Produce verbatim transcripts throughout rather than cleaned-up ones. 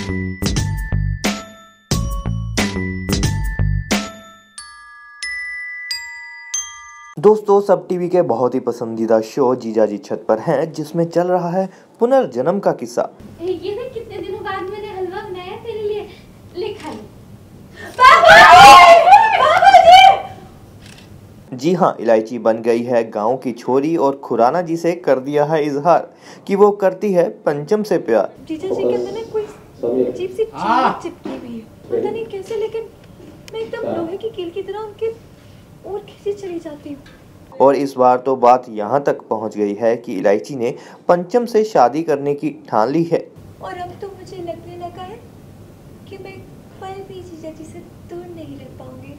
दोस्तों, सब टीवी के बहुत ही पसंदीदा शो जीजा जी छत पर हैं, जिसमें चल रहा है पुनर्जन्म का किस्सा। ये देख कितने दिनों बाद मैंने हलवा बनाया तेरे लिए, ले खा ले। जी हाँ, इलायची बन गई है गांव की छोरी और खुराना जी से कर दिया है इजहार कि वो करती है पंचम से प्यार। जीजा जी के अंदर ना कोई अजीब सी चीज चिपकी हुई है, पता नहीं कैसे, लेकिन मैं एकदम लोहे की कील की तरह उनके और खींची चली जाती हूँ। और इस बार तो बात यहाँ तक पहुँच गई है कि इलायची ने पंचम से शादी करने की ठान ली है। और अब तो मुझे लगने लगा है कि मैं पल भी जीजा जी से दूर नहीं रह पाऊंगी।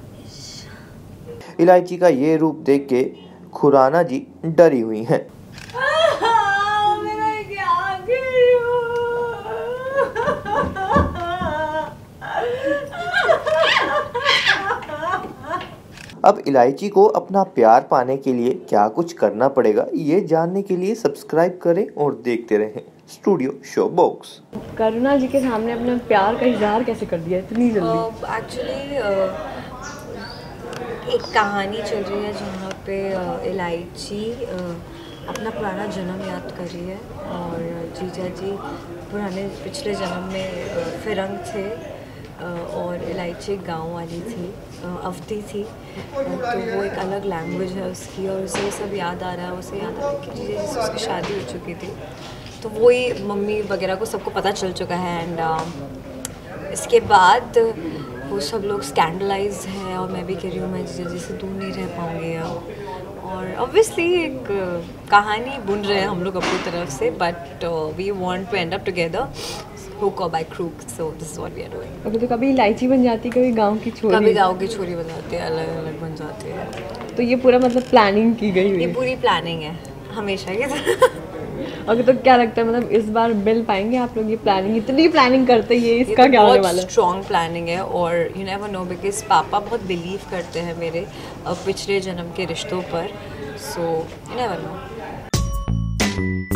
इलायची का ये रूप देख के खुराना जी डरी हुई हैं। अब इलायची को अपना प्यार पाने के लिए क्या कुछ करना पड़ेगा, ये जानने के लिए सब्सक्राइब करें और देखते रहें studio show box. Karuna ji के सामने अपने प्यार का इजहार कैसे कर दिया इतनी जल्दी? एक्चुअली uh, uh, एक कहानी चल रही है जहाँ पे uh, इलायची uh, अपना पुराना जन्म याद कर रही है और जीजा जी पुराने पिछले जन्म में uh, फिरंग थे और इलायची गांव वाली थी, अवधी थी, तो वो एक अलग लैंग्वेज है उसकी और उसे सब याद आ रहा है। उसे याद आ रहा है कि जीजा जी से उसकी शादी हो चुकी थी, तो वही मम्मी वगैरह को सबको पता चल चुका है। एंड uh, इसके बाद वो सब लोग स्कैंडलाइज है और मैं भी कह रही हूँ मैं जीजा जी से दूर नहीं रह पाऊँगी अब। और ऑब्वियसली एक कहानी बुन रहे हैं हम लोग अपनी तरफ से, but we want to end up together, hook or by crook, so this is what we are doing. Okay, तो कभी इलायची बन जाती, कभी गांव की छोरी, कभी गांव की छोरी बन जाती है, अलग अलग बन जाती है। तो ये पूरा मतलब प्लानिंग की गई हुई है? ये पूरी प्लानिंग है हमेशा की तरह। ओके, तो क्या लगता है मतलब इस बार मिल पाएंगे आप लोग? ये प्लानिंग, इतनी प्लानिंग करते हैं, इसका क्या होने वाला है? स्ट्रॉन्ग प्लानिंग है और यू नेवर नो, बिकॉज पापा बहुत बिलीव करते हैं मेरे पिछले जन्म के रिश्तों पर, सो यू नेवर नो।